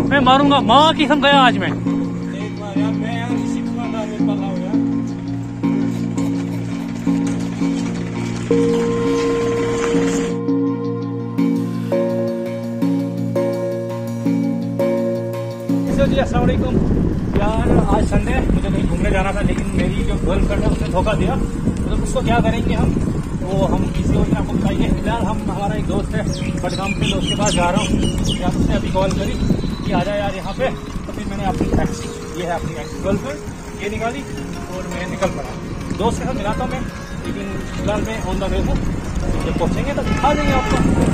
मैं मारूंगा, माँ की कसम गया आज मैं। जी अस्सलाम वालेकुम यार, आज संडे है, मुझे कहीं घूमने जाना था, लेकिन मेरी जो गर्लफ्रेंड है उसने धोखा दिया। तो उसको क्या करेंगे हम, वो हम इसी वजह आपको बताइए। फिलहाल हमारा एक दोस्त है बडगाम के, दोस्त के पास जा रहा हूँ। यार उसने अभी कॉल करी कि आ जाए यार यहाँ पे, तो फिर मैंने अपनी एक्स, ये है अपनी एक्स गर्लफ्रेंड, ये निकाली और मैं निकल पड़ा। दोस्त के साथ मिलाता हूँ मैं, लेकिन फिलहाल मैं ऑन द वे हूँ। जब पहुँचेंगे तब दिखा देंगे आपको।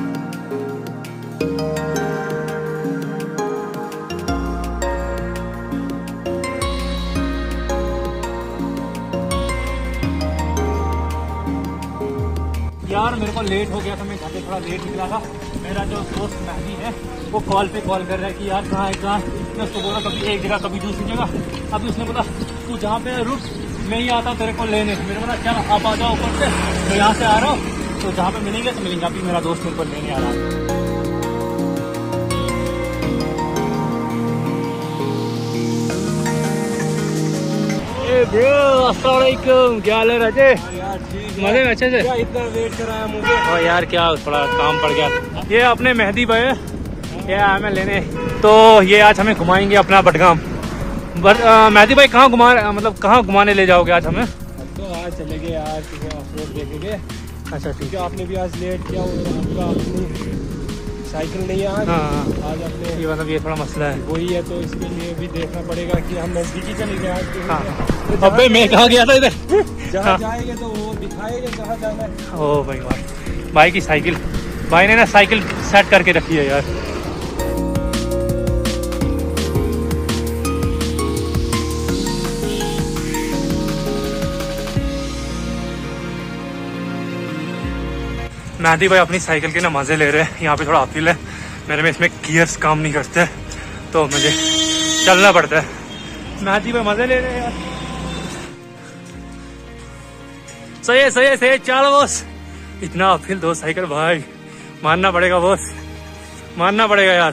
यार मेरे को लेट हो गया था, मैं घर से थोड़ा लेट निकला था। मेरा जो दोस्त मेहदी है वो कॉल पे कॉल कर रहा है कि यार कहाँ है कहाँ। मैं उसको बोला कभी एक जगह कभी दूसरी जगह। अभी उसने बोला तू जहाँ पे रुक, मैं ही आता हूँ तेरे को लेने। मेरे बोला चल आप आ जाओ ऊपर से, मैं यहाँ से आ रहा हूँ, तो जहाँ पे मिलेंगे तो मिलेंगे। अभी मेरा दोस्त मेरे को लेने आ रहा है। ब्रो अस्सलाम वालेकुम, क्या हाल है राजे? मजे में अच्छे से? क्या इतना वेट कराया मुझे? और यार क्या थोड़ा काम पड़ गया। ये अपने मेहदी भाई है, ये आया मैं लेने। तो ये आज हमें घुमाएंगे अपना बडगाम। मेहदी भाई कहाँ मतलब कहाँ घुमाने ले जाओगे आज हमें? तो आज चलेंगे यार, ऑफ रोड देखेंगे। अच्छा ठीक है। आपने भी आज लेट किया, आपका अपनी साइकिल नहीं है आज। हाँ आज अपने ये मतलब ये थोड़ा मसला है, वही है, तो इसके लिए भी देखना पड़ेगा कि हम नजदीकी चले गए आज। हाँ। अबे मैं कहाँ गया था इधर? जहाँ जाएंगे तो वो दिखाएंगे कहाँ जाना है। ओ भाई भाई की साइकिल, भाई ने ना साइकिल सेट करके रखी है यार। मेहदी भाई अपनी साइकिल के ना मजे ले रहे हैं। यहाँ पे थोड़ा अपील है मेरे में, इसमें गियर्स काम नहीं करते तो मुझे चलना पड़ता है। मेहदी भाई मजे ले रहे हैं यार। सही है सही है सही है, चलो बॉस। इतना अपील दो साइकिल भाई, मानना पड़ेगा बॉस, मानना पड़ेगा यार।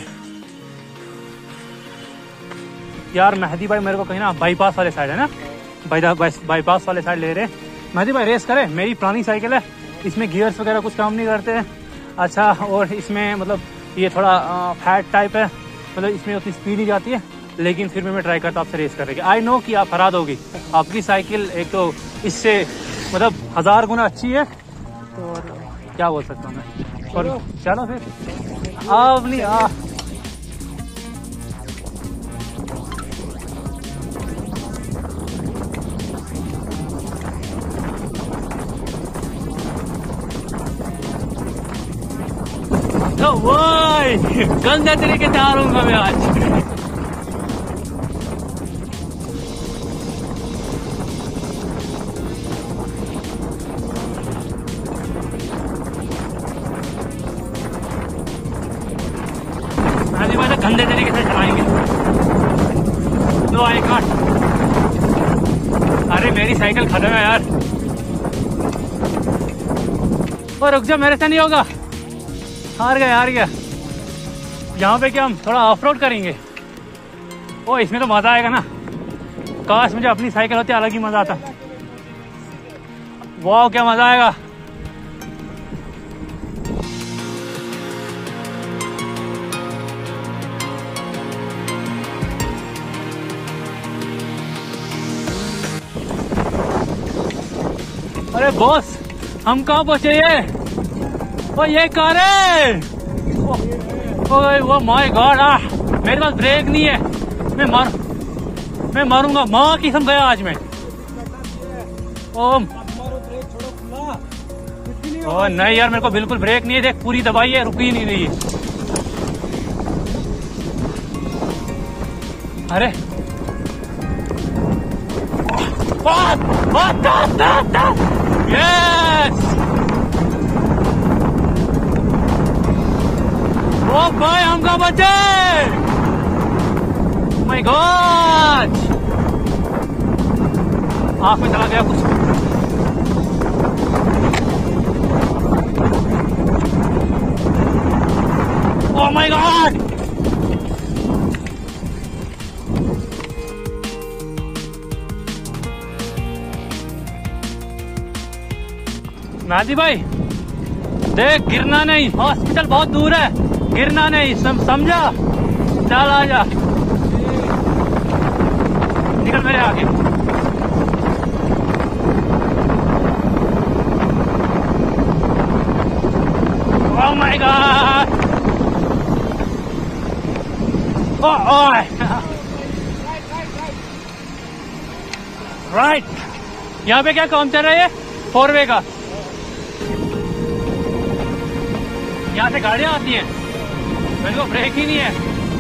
यार मेहदी भाई मेरे को कहीं ना बाईपास वाले साइड है ना, बाईपास वाले साइड ले रहे हैं। मेहदी भाई रेस करे, मेरी पुरानी साइकिल है, इसमें गियर्स वगैरह कुछ काम नहीं करते हैं। अच्छा, और इसमें मतलब ये थोड़ा फैट टाइप है, मतलब इसमें उतनी स्पीड नहीं जाती है, लेकिन फिर भी मैं ट्राई करता हूँ आपसे रेस करने की। आई नो कि आप हरा दोगी, आपकी साइकिल एक तो इससे मतलब 1000 गुना अच्छी है, तो और क्या बोल सकता हूँ मैं। और चलो फिर आप नहीं गंदे तरीके से हारूंगा मैं आज। आज बात गंदे तरीके से चलाएंगे। No I can't. अरे मेरी साइकिल खत्म है यार। और रुक जा, मेरे से नहीं होगा, हार गया। यहाँ पे क्या हम थोड़ा ऑफ रोड करेंगे? ओ इसमें तो मजा आएगा ना। काश मुझे अपनी साइकिल होती, अलग ही मजा आता। वाह क्या मजा आएगा। अरे बॉस हम कहाँ पहुंचे? ये कार है। ओ माय गॉड, मेरे पास ब्रेक नहीं है, मैं मारूंगा, माँ की कसम गया आज मैं। ओ नहीं यार, मेरे को बिल्कुल ब्रेक नहीं है, देख पूरी दबाई है, रुक ही नहीं रही है। अरे यस, ओ भाई हम कहाँ बचे? माय गॉड, आँख में चला गया कुछ। ओ माय गॉड, मेहदी भाई देख, गिरना नहीं, हॉस्पिटल बहुत दूर है, गिरना नहीं, समझा? चल आजा, निकल मेरे आगे। Oh my God, right. यहाँ पे क्या काम चल रहा है? 4 वे का। यहाँ से गाड़ियाँ आती हैं, मेरे को ब्रेक ही नहीं है।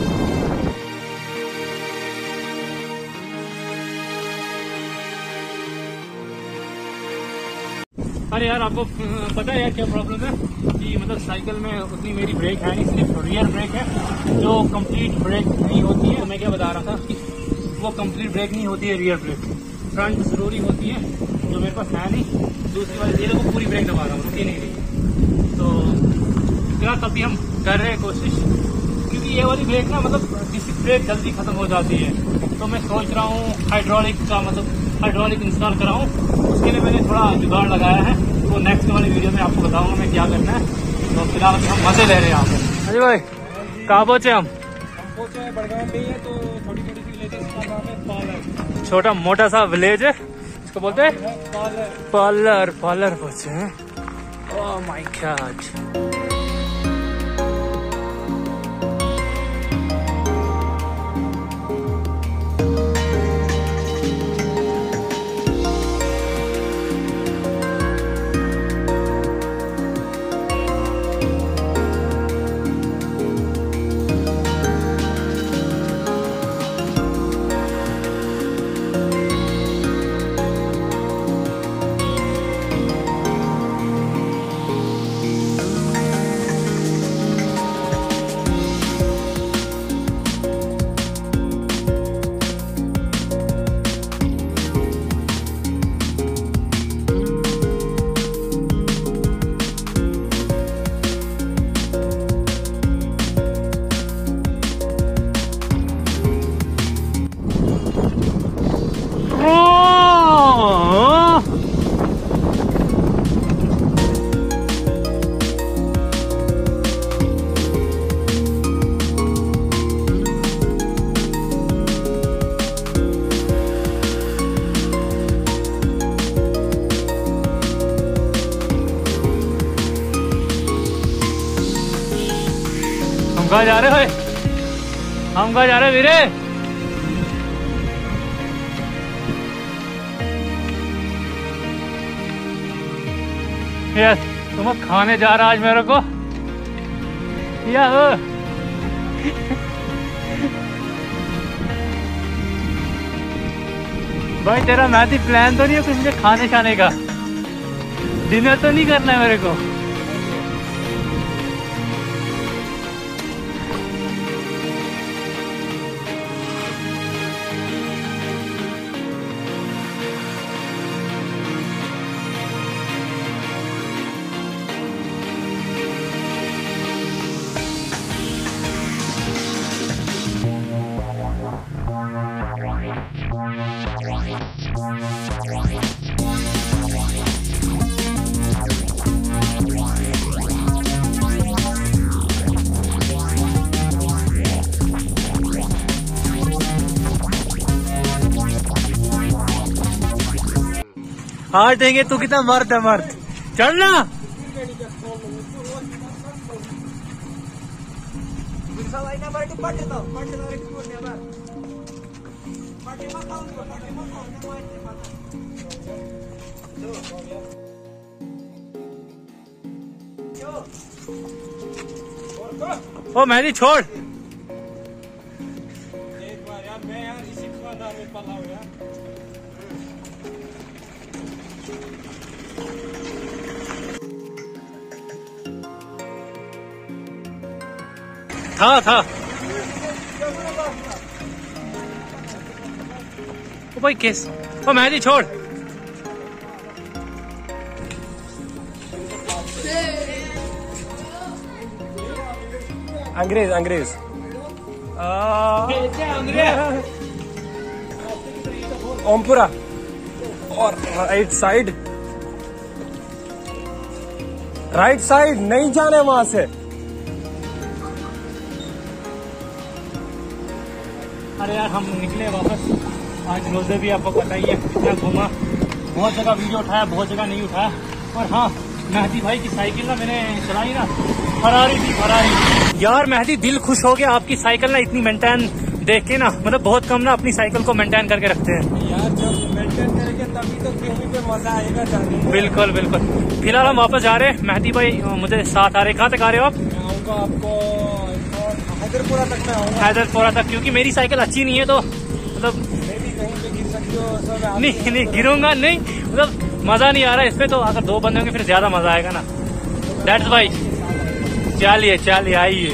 अरे यार, आपको पता है यार क्या प्रॉब्लम है कि मतलब साइकिल में उतनी मेरी ब्रेक है नहीं, सिर्फ रियर ब्रेक है जो कंप्लीट ब्रेक नहीं होती है। तो मैं क्या बता रहा था कि वो कंप्लीट ब्रेक नहीं होती है रियर ब्रेक, फ्रंट जरूरी होती है, जो मेरे पास है नहीं। दूसरी वाली ये को पूरी ब्रेक दबा रहा हूँ, रुकी नहीं रही। तो क्या तभी हम कर रहे हैं कोशिश, क्योंकि ये वाली ब्रेक ना मतलब किसी ब्रेक जल्दी खत्म हो जाती है। तो मैं सोच रहा हूँ हाइड्रोलिक का मतलब हाइड्रोलिक इंस्टॉल कराऊँ, उसके लिए मैंने थोड़ा जुगाड़ लगाया है। तो नेक्स्ट वाली वीडियो में आपको बताऊंगा मैं क्या करना है। तो फिलहाल अभी हम मजे ले रहे हैं यहाँ पे। अजय भाई कहाँ पहुँचे हम? पहुंचे हैं बड़गांव में ही है, तो थोड़ी थोड़ी सी विलेजेस का नाम है पालर। छोटा मोटा सा विलेज है, इसको बोलते हैं पालर। पालर पहुँचे हैं। Oh my God. हम कहाँ जा रहे हो? हम कहाँ जा रहे वीरे? यस, तुम खाने जा रहा आज मेरे को या भाई तेरा मैथी प्लान तो नहीं है कुछ मुझे खाने खाने का? डिनर तो नहीं करना है मेरे को? हाँ देंगे, तू कितना मर्द है, मर्द चलना। ओ मेहदी छोड़। एक बार यार, मैं यार इसी खानदान में पला हूँ यार। था ओ भाई केस, ओ मेहदी छोड़। अंग्रेज अंग्रेज ओमपुरा और राइट साइड राइट साइड नहीं जाने वहां से। अरे यार हम निकले वापस, आज रोजे भी आपको पता ही है, इतना घूमा, बहुत जगह वीडियो उठाया, बहुत जगह नहीं उठाया। और हाँ, मेहदी भाई की साइकिल ना मैंने चलाई ना, फरारी थी, फरारी। यार मेहदी दिल खुश हो गया, आपकी साइकिल ना इतनी मेंटेन देख के ना, मतलब बहुत कम ना अपनी साइकिल को मेंटेन करके रखते हैं यार। जब मेंटेन करेंगे तभी तो कहीं पे मजा आएगा जाने में। बिल्कुल बिल्कुल। फिलहाल हम वापस जा रहे हैं, मेहदी भाई मुझे साथ आ रहे। कहाँ तक आ रहे हो आप? मैं आऊंगा आपको हैदरपुरा तक, मैं आऊंगा हैदरपुरा तक, क्योंकि मेरी साइकिल अच्छी नहीं है तो मतलब मैं भी कहीं पे गिर सकती हो सब। नहीं गिरूंगा नहीं, मतलब मजा नहीं आ रहा इस पे, तो अगर दो बंदे होंगे फिर ज्यादा मजा आएगा ना। दैट्स भाई, चलिए आइए।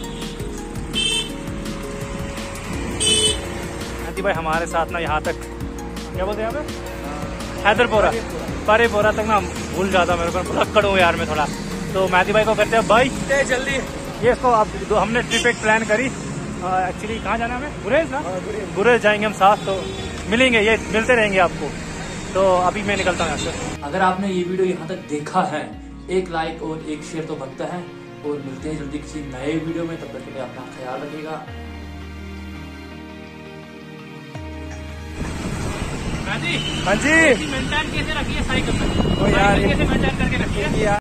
मेहदी भाई हमारे साथ ना यहाँ तक, क्या बोलते हैं यहाँ पे, हैदरपुरा, परेपुरा तक ना भूल जाता मेरे को, भुलक्कड़ हूँ यार मैं थोड़ा। तो मेहदी भाई को करते हैं बाई जल्दी। ये इसको अब हमने ट्रिप एक प्लान करी, एक्चुअली कहाँ जाना हमें, गुरेज ना, गुरेज जाएंगे हम साथ, तो मिलेंगे, ये मिलते रहेंगे आपको। तो अभी मैं निकलता हूँ यहाँ से। अगर आपने ये वीडियो यहाँ तक देखा है, एक लाइक और एक शेयर तो बनता है। और मिलते हैं जल्दी किसी नए वीडियो में, तब तक के लिए अपना ख्याल रखिएगा। हाँ जी, मेंटेन कैसे रखिए साइकिल में, यार कैसे मेंटेन करके रखिए।